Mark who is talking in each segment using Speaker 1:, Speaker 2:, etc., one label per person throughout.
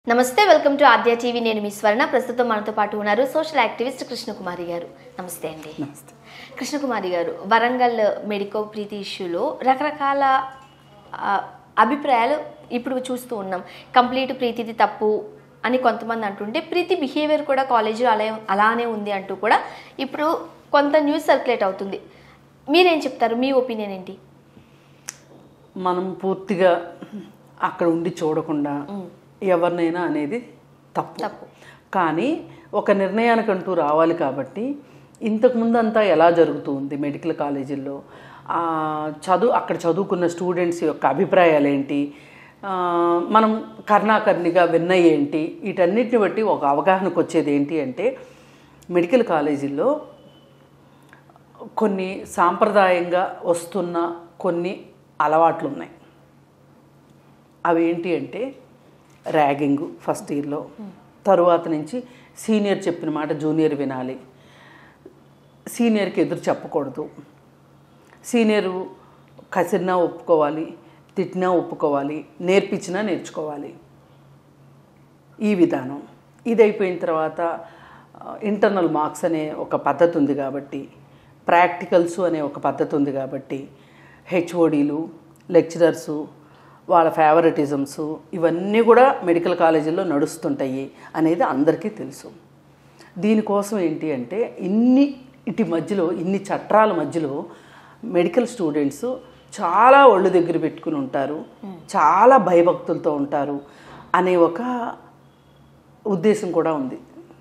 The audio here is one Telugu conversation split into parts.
Speaker 1: నమస్తే వెల్కమ్ టు ఆద్య టీవీ నేను మీ స్వర్ణ ప్రస్తుతం మనతో పాటు ఉన్నారు సోషల్ యాక్టివిస్ట్ కృష్ణకుమారి గారు నమస్తే అండి
Speaker 2: నమస్తే
Speaker 1: కృష్ణకుమారి గారు వరంగల్ మెడికో ప్రీతి ఇష్యూలో రకరకాల అభిప్రాయాలు ఇప్పుడు చూస్తూ ఉన్నాం కంప్లీట్ ప్రీతిది తప్పు అని కొంతమంది అంటుంటే ప్రీతి బిహేవియర్ కూడా కాలేజీలో అలానే ఉంది అంటూ కూడా ఇప్పుడు కొంత న్యూస్ సర్క్యులేట్ అవుతుంది మీరేం చెప్తారు మీ ఒపీనియన్ ఏంటి
Speaker 2: మనం పూర్తిగా అక్కడ ఉండి చూడకుండా ఎవరినైనా అనేది తప్పు కానీ ఒక నిర్ణయానికంటూ రావాలి కాబట్టి ఇంతకుముందు అంతా ఎలా జరుగుతుంది మెడికల్ కాలేజీల్లో అక్కడ చదువుకున్న స్టూడెంట్స్ యొక్క అభిప్రాయాలు ఏంటి మనం కర్ణాకర్ణిగా విన్నయి ఏంటి వీటన్నిటిని బట్టి ఒక అవగాహనకు వచ్చేది ఏంటి అంటే మెడికల్ కాలేజీల్లో కొన్ని సాంప్రదాయంగా వస్తున్న కొన్ని అలవాట్లు ఉన్నాయి అవి ఏంటి అంటే ర్యాగింగ్ ఫస్ట్ ఇయర్లో తరువాత నుంచి సీనియర్ చెప్పిన మాట జూనియర్ వినాలి సీనియర్కి ఎదురు చెప్పకూడదు సీనియరు కసిరినా ఒప్పుకోవాలి తిట్టినా ఒప్పుకోవాలి నేర్పించినా నేర్చుకోవాలి ఈ విధానం ఇది అయిపోయిన తర్వాత ఇంటర్నల్ మార్క్స్ అనే ఒక పద్ధతి ఉంది కాబట్టి ప్రాక్టికల్స్ అనే ఒక పద్ధతి ఉంది కాబట్టి హెచ్ఓడీలు లెక్చరర్సు వాళ్ళ ఫేవరెటిజమ్స్ ఇవన్నీ కూడా మెడికల్ కాలేజీల్లో నడుస్తుంటాయి అనేది అందరికీ తెలుసు దీనికోసం ఏంటి అంటే ఇటు మధ్యలో ఇన్ని చట్టాల మధ్యలో మెడికల్ స్టూడెంట్స్ చాలా ఒళ్ళు దగ్గర పెట్టుకుని ఉంటారు చాలా భయభక్తులతో ఉంటారు అనే ఒక ఉద్దేశం కూడా ఉంది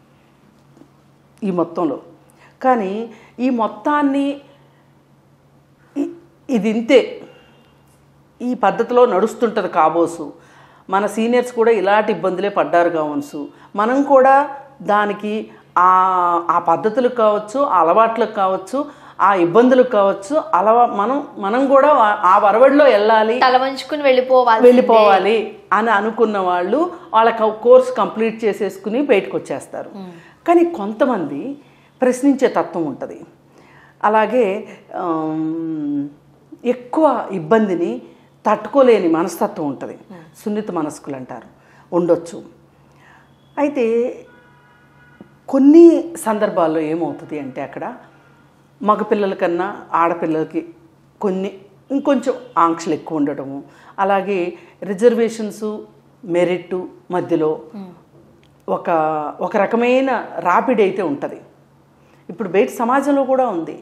Speaker 2: ఈ మొత్తంలో కానీ ఈ మొత్తాన్ని ఇది ఇంతే ఈ పద్ధతిలో నడుస్తుంటుంది కాబోసు మన సీనియర్స్ కూడా ఇలాంటి ఇబ్బందులే పడ్డారు కావచ్చు మనం కూడా దానికి ఆ పద్ధతులకు కావచ్చు ఆ అలవాట్లకు కావచ్చు ఆ ఇబ్బందులకు కావచ్చు మనం కూడా ఆ వరవడిలో వెళ్ళాలి
Speaker 1: తలవంచుకుని వెళ్ళిపోవాలి
Speaker 2: అని అనుకున్న వాళ్ళు వాళ్ళ కోర్స్ కంప్లీట్ చేసేసుకుని బయటకు వచ్చేస్తారు కానీ కొంతమంది ప్రశ్నించే తత్వం ఉంటుంది అలాగే ఎక్కువ ఇబ్బందిని తట్టుకోలేని మనస్తత్వం ఉంటుంది సున్నిత మనస్కులు అంటారు ఉండొచ్చు అయితే కొన్ని సందర్భాల్లో ఏమవుతుంది అంటే అక్కడ మగపిల్లల కన్నా ఆడపిల్లలకి ఇంకొంచెం ఆంక్షలు ఎక్కువ ఉండటము అలాగే మెరిట్ మధ్యలో ఒక రకమైన రాపిడి అయితే ఉంటుంది ఇప్పుడు బయట సమాజంలో కూడా ఉంది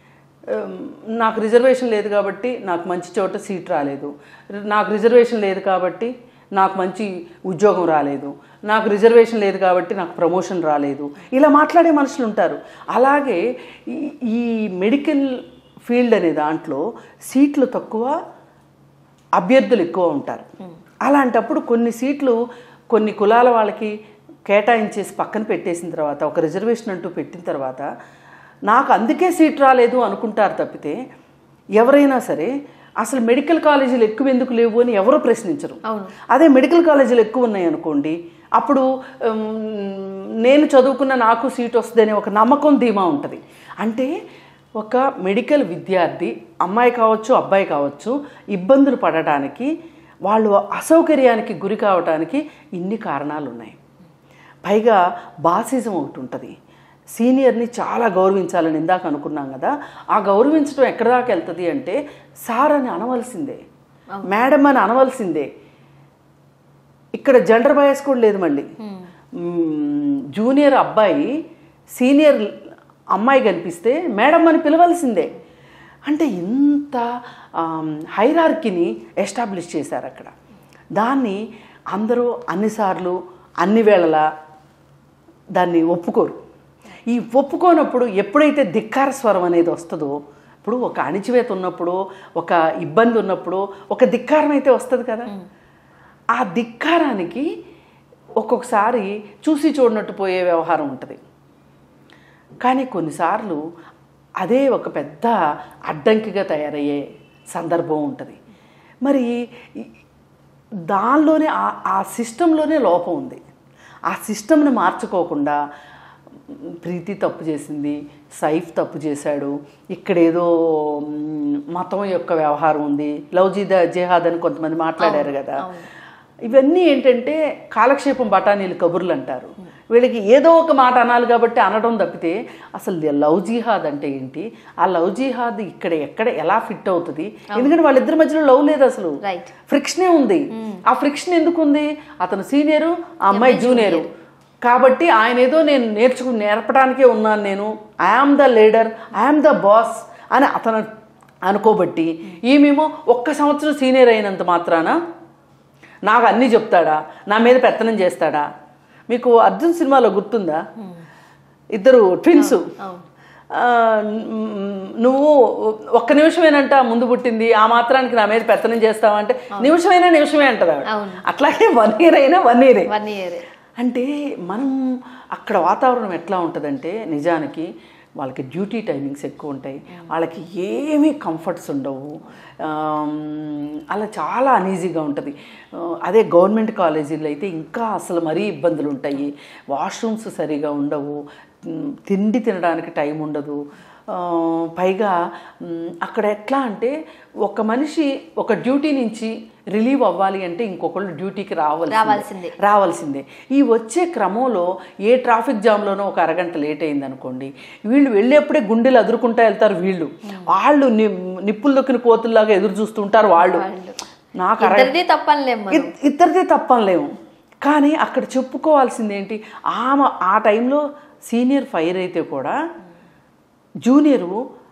Speaker 2: నాకు రిజర్వేషన్ లేదు కాబట్టి నాకు మంచి చోట సీట్ రాలేదు నాకు రిజర్వేషన్ లేదు కాబట్టి నాకు మంచి ఉద్యోగం రాలేదు నాకు రిజర్వేషన్ లేదు కాబట్టి నాకు ప్రమోషన్ రాలేదు ఇలా మాట్లాడే మనుషులు ఉంటారు అలాగే ఈ మెడికల్ ఫీల్డ్ అనే దాంట్లో సీట్లు తక్కువ అభ్యర్థులు ఎక్కువ ఉంటారు అలాంటప్పుడు కొన్ని సీట్లు కొన్ని కులాల వాళ్ళకి కేటాయించేసి పక్కన పెట్టేసిన తర్వాత ఒక రిజర్వేషన్ అంటూ పెట్టిన తర్వాత నాకు అందుకే సీట్ రాలేదు అనుకుంటారు తప్పితే ఎవరైనా సరే అసలు మెడికల్ కాలేజీలు ఎక్కువ ఎందుకు లేవు అని ఎవరో ప్రశ్నించరు అదే మెడికల్ కాలేజీలు ఎక్కువ ఉన్నాయి అనుకోండి అప్పుడు నేను చదువుకున్న నాకు సీట్ వస్తుందనే ఒక నమ్మకం ధీమా ఉంటుంది అంటే ఒక మెడికల్ విద్యార్థి అమ్మాయి కావచ్చు అబ్బాయి కావచ్చు ఇబ్బందులు పడటానికి వాళ్ళు అసౌకర్యానికి గురి కావడానికి ఇన్ని కారణాలు ఉన్నాయి పైగా బాసిజం ఒకటి ఉంటుంది సీనియర్ని చాలా గౌరవించాలని ఇందాక అనుకున్నాం కదా ఆ గౌరవించడం ఎక్కడి దాకా వెళ్తుంది అంటే సార్ అని అనవలసిందే మేడం అని అనవలసిందే ఇక్కడ జెండర్ బయాస్ కూడా లేదు మళ్ళీ జూనియర్ అబ్బాయి సీనియర్ అమ్మాయి కనిపిస్తే మేడం అని పిలవాల్సిందే అంటే ఇంత హైరార్కీని ఎస్టాబ్లిష్ చేశారు అక్కడ దాన్ని అందరూ అన్నిసార్లు అన్ని వేళలా దాన్ని ఒప్పుకోరు ఈ ఒప్పుకోనప్పుడు ఎప్పుడైతే ధిక్కార స్వరం అనేది వస్తుందో ఇప్పుడు ఒక అణిచివేత ఉన్నప్పుడు ఒక ఇబ్బంది ఉన్నప్పుడు ఒక ధిక్కారం అయితే వస్తుంది కదా ఆ ధిక్కారానికి ఒక్కొక్కసారి చూసి చూడనట్టు పోయే వ్యవహారం ఉంటుంది కానీ కొన్నిసార్లు అదే ఒక పెద్ద అడ్డంకిగా తయారయ్యే సందర్భం ఉంటుంది మరి దానిలోనే ఆ సిస్టంలోనే లోపం ఉంది ఆ సిస్టమ్ని మార్చుకోకుండా ప్రీతి తప్పు చేసింది సైఫ్ తప్పు చేశాడు ఇక్కడేదో మతం యొక్క వ్యవహారం ఉంది లవ్ జిహాద్ అని కొంతమంది మాట్లాడారు కదా ఇవన్నీ ఏంటంటే కాలక్షేపం బఠానీలు కబుర్లు అంటారు. వీళ్ళకి ఏదో ఒక మాట అనాలి కాబట్టి అనడం తప్పితే అసలు లవ్ జిహాద్ అంటే ఏంటి, ఆ లవ్ జిహాద్ ఇక్కడ ఎక్కడ ఎలా ఫిట్ అవుతుంది? ఎందుకంటే వాళ్ళిద్దరి మధ్యలో లవ్ లేదు, అసలు ఫ్రిక్షనే ఉంది. ఆ ఫ్రిక్షన్ ఎందుకు ఉంది? అతను సీనియరు, ఆ అమ్మాయి జూనియరు కాబట్టి ఆయన ఏదో నేను నేర్పడానికే ఉన్నాను, నేను I am the leader, I am the boss అని అతను అనుకోబట్టి ఈమెమో 1 సంవత్సరం సీనియర్ అయినంత మాత్రాన నాకు అన్నీ చెప్తాడా, నా మీద పెత్తనం చేస్తాడా? మీకు అర్జున్ సినిమాలో గుర్తుందా, ఇద్దరు ట్విన్స్, నువ్వు 1 నిమిషమేనంట ముందు పుట్టింది, ఆ మాత్రానికి నా మీద పెత్తనం చేస్తావంటే నిమిషమే అంటదా. అట్లాగే 1 year అయినా 1 year. అంటే మనం అక్కడ వాతావరణం ఎట్లా ఉంటుందంటే నిజానికి వాళ్ళకి డ్యూటీ టైమింగ్స్ ఎక్కువ ఉంటాయి, వాళ్ళకి ఏమీ కంఫర్ట్స్ ఉండవు, అలా చాలా అనీజీగా ఉంటుంది. అదే గవర్నమెంట్ కాలేజీల్లో అయితే ఇంకా అసలు మరీ ఇబ్బందులు ఉంటాయి, వాష్రూమ్స్ సరిగా ఉండవు, తిండి తినడానికి టైం ఉండదు. పైగా అక్కడ ఎట్లా అంటే ఒక మనిషి ఒక డ్యూటీ నుంచి రిలీవ్ అవ్వాలి అంటే ఇంకొకళ్ళు డ్యూటీకి రావాల్సిందే. ఈ వచ్చే క్రమంలో ఏ ట్రాఫిక్ జామ్లోనో ఒక అరగంట లేట్ అయింది అనుకోండి, వీళ్ళు వెళ్ళేప్పుడే గుండెలు అదురుకుంటా వెళ్తారు, వాళ్ళు నిప్పులు దొక్కిన కోతుల్లాగా ఎదురు చూస్తుంటారు. నాకు ఇద్దరిదే తప్పనిలేము. కానీ అక్కడ చెప్పుకోవాల్సింది ఏంటి, ఆమె ఆ టైంలో సీనియర్ ఫైర్ అయితే కూడా జూనియరు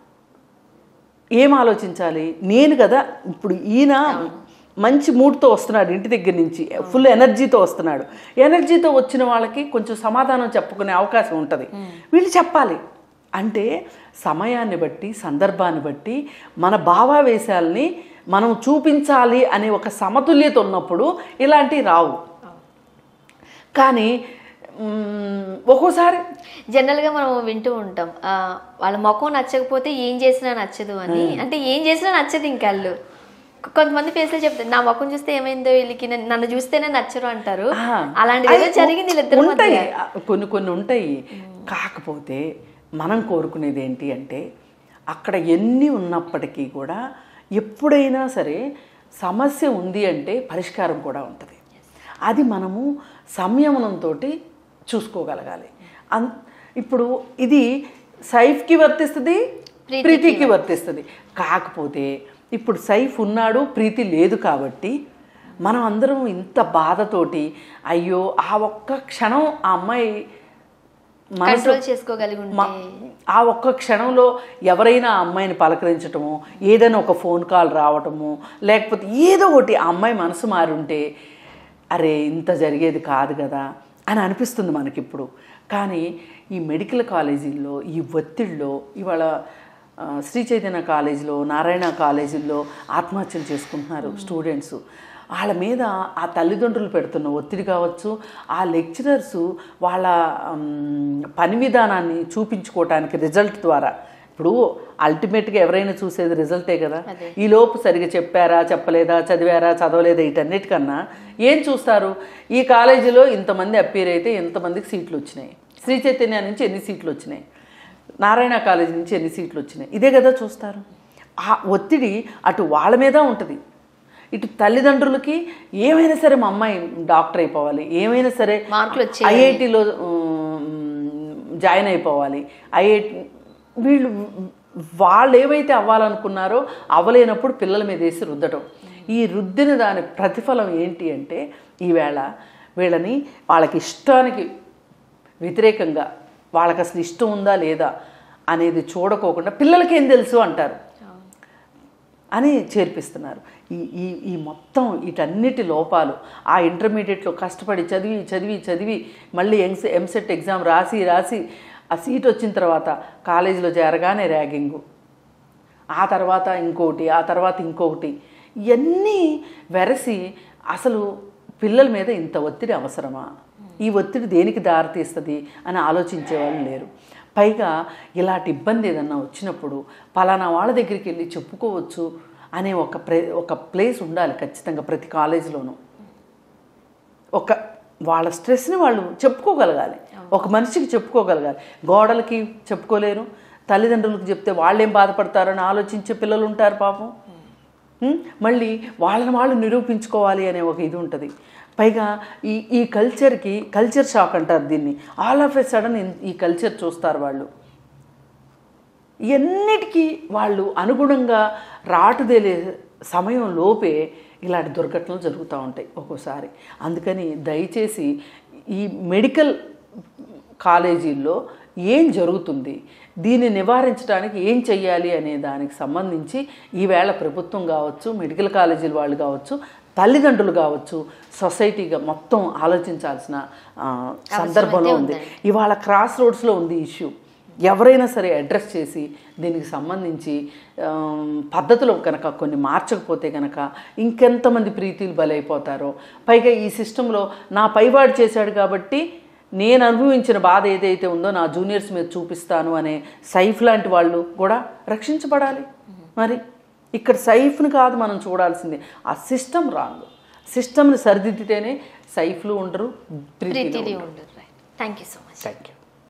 Speaker 2: ఏం ఆలోచించాలి, నేను కదా ఇప్పుడు ఈయన మంచి మూడ్తో వస్తున్నాడు, ఇంటి దగ్గర నుంచి ఫుల్ ఎనర్జీతో వస్తున్నాడు, ఎనర్జీతో వచ్చిన వాళ్ళకి కొంచెం సమాధానం చెప్పుకునే అవకాశం ఉంటుంది, వీళ్ళు చెప్పాలి. అంటే సమయాన్ని బట్టి సందర్భాన్ని బట్టి మన భావావేశాలని మనం చూపించాలి అనే ఒక సమతుల్యత ఉన్నప్పుడు ఇలాంటివి రావు. కానీ ఒక్కోసారి
Speaker 1: జనరల్గా మనం వింటూ ఉంటాం, వాళ్ళ ముఖం నచ్చకపోతే ఏం చేసినా నచ్చదు అని. అంటే ఏం చేసినా నచ్చదు ఇంకా వాళ్ళు. కొంతమంది ఫేస్లో చెప్తారు, నా ముఖం చూస్తే ఏమైందో వీళ్ళకి, నన్ను చూస్తేనే నచ్చరు అంటారు. అలాంటివి జరిగింది
Speaker 2: ఉంటాయి, కొన్ని ఉంటాయి. కాకపోతే మనం కోరుకునేది ఏంటి అంటే అక్కడ ఎన్ని ఉన్నప్పటికీ కూడా ఎప్పుడైనా సరే సమస్య ఉంది అంటే పరిష్కారం కూడా ఉంటుంది. అది మనము సంయమనంతో చూసుకోగలగాలి. ఇప్పుడు ఇది సైఫ్కి వర్తిస్తుంది, ప్రీతికి వర్తిస్తుంది. కాకపోతే ఇప్పుడు సైఫ్ ఉన్నాడు, ప్రీతి లేదు కాబట్టి మనం అందరం ఇంత బాధతోటి అయ్యో ఆ ఒక్క క్షణం ఆ అమ్మాయి
Speaker 1: కంట్రోల్ చేసుకోగలిగి
Speaker 2: ఆ ఒక్క క్షణంలో ఎవరైనా ఆ అమ్మాయిని పలకరించటము, ఏదైనా ఒక ఫోన్ కాల్ రావటము, లేకపోతే ఏదో ఒకటి ఆ అమ్మాయి మనసు మారి ఉంటే అరే ఇంత జరిగేది కాదు కదా అని అనిపిస్తుంది మనకిప్పుడు. కానీ ఈ మెడికల్ కాలేజీల్లో ఈ ఒత్తిడిలో ఇవాళ శ్రీ చైతన్య కాలేజీలో, నారాయణ కాలేజీల్లో ఆత్మహత్యలు చేసుకుంటున్నారు స్టూడెంట్స్. వాళ్ళ మీద ఆ తల్లిదండ్రులు పెడుతున్న ఒత్తిడి కావచ్చు, ఆ లెక్చరర్సు వాళ్ళ పని విధానాన్ని చూపించుకోవటానికి రిజల్ట్ ద్వారా, ఇప్పుడు అల్టిమేట్గా ఎవరైనా చూసేది రిజల్టే కదా. ఈ లోపు సరిగా చెప్పారా చెప్పలేదా, చదివారా చదవలేదా, వీటన్నిటికన్నా ఏం చూస్తారు, ఈ కాలేజీలో ఇంతమంది అప్పీర్ అయితే ఎంతమందికి సీట్లు వచ్చినాయి, శ్రీ చైతన్య నుంచి ఎన్ని సీట్లు వచ్చినాయి, నారాయణ కాలేజీ నుంచి ఎన్ని సీట్లు వచ్చినాయి, ఇదే కదా చూస్తారు. ఆ ఒత్తిడి అటు వాళ్ళ మీద ఉంటుంది, ఇటు తల్లిదండ్రులకి ఏమైనా సరే మా అమ్మాయి డాక్టర్ అయిపోవాలి, ఏమైనా సరే ఐఐటిలో జాయిన్ అయిపోవాలి, వాళ్ళు ఏవైతే అవ్వాలనుకున్నారో అవ్వలేనప్పుడు పిల్లల మీద వేసి రుద్దటం. ఈ రుద్దిన దాని ప్రతిఫలం ఏంటి అంటే ఈవేళ వీళ్ళని వాళ్ళకి ఇష్టానికి వ్యతిరేకంగా, వాళ్ళకి అసలు ఇష్టం ఉందా లేదా అనేది చూడకోకుండా పిల్లలకేం తెలుసు అంటారు అని చేర్పిస్తున్నారు. ఈ మొత్తం వీటన్నిటి లోపాలు, ఆ ఇంటర్మీడియట్లో కష్టపడి చదివి మళ్ళీ ఎంసెట్ ఎగ్జామ్ రాసి ఆ సీట్ వచ్చిన తర్వాత కాలేజీలో చేరగానే ర్యాగింగు, ఆ తర్వాత ఇంకొకటి, ఇవన్నీ వెరసి అసలు పిల్లల మీద ఇంత ఒత్తిడి అవసరమా, ఈ ఒత్తిడి దేనికి దారితీస్తుంది అని ఆలోచించేవాళ్ళు లేరు. పైగా ఇలాంటి ఇబ్బంది ఏదన్నా వచ్చినప్పుడు పలానా వాళ్ళ దగ్గరికి వెళ్ళి చెప్పుకోవచ్చు అనే ఒక ప్లేస్ ఉండాలి ఖచ్చితంగా ప్రతి కాలేజీలోనూ. వాళ్ళ స్ట్రెస్ని వాళ్ళు చెప్పుకోగలగాలి, ఒక మనిషికి చెప్పుకోగలగాలి. గోడలకి చెప్పుకోలేరు, తల్లిదండ్రులకు చెప్తే వాళ్ళేం బాధపడతారని ఆలోచించే పిల్లలు ఉంటారు పాపం. మళ్ళీ వాళ్ళని వాళ్ళు నిరూపించుకోవాలి అనే ఒక ఇది ఉంటుంది. పైగా ఈ కల్చర్ షాక్ అంటారు దీన్ని. ఆల్ ఆఫ్ ఎ సడన్ ఈ కల్చర్ చూస్తారు వాళ్ళు. ఎన్నిటికీ వాళ్ళు అనుగుణంగా రాటుదేలే సమయం లోపే ఇలాంటి దుర్ఘటనలు జరుగుతూ ఉంటాయి ఒక్కోసారి. అందుకని దయచేసి ఈ మెడికల్ కాలేజీల్లో ఏం జరుగుతుంది, దీన్ని నివారించడానికి ఏం చెయ్యాలి అనే దానికి సంబంధించి ఈవేళ ప్రభుత్వం కావచ్చు, మెడికల్ కాలేజీల వాళ్ళు కావచ్చు, తల్లిదండ్రులు కావచ్చు, సొసైటీగా మొత్తం ఆలోచించాల్సిన సందర్భంలో ఉంది. ఇవాళ క్రాస్ రోడ్స్లో ఉంది ఇష్యూ. ఎవరైనా సరే అడ్రస్ చేసి దీనికి సంబంధించి పద్ధతులు కనుక కొన్ని మార్చకపోతే కనుక ఇంకెంతమంది ప్రీతిలు బలైపోతారో. పైగా ఈ సిస్టంలో నా పైవాడు చేశాడు కాబట్టి నేను అనుభవించిన బాధ ఏదైతే ఉందో నా జూనియర్స్ మీద చూపిస్తాను అనే సైఫ్ లాంటి వాళ్ళు కూడా రక్షించబడాలి. మరి ఇక్కడ సైఫ్ని కాదు మనం చూడాల్సింది, ఆ సిస్టమ్ రాంగ్. సిస్టమ్ని సరిదిద్దితేనే సైఫ్లు ఉండరు, ప్రీతిలు ఉండరు.
Speaker 1: Thank you so much.
Speaker 2: Thank you.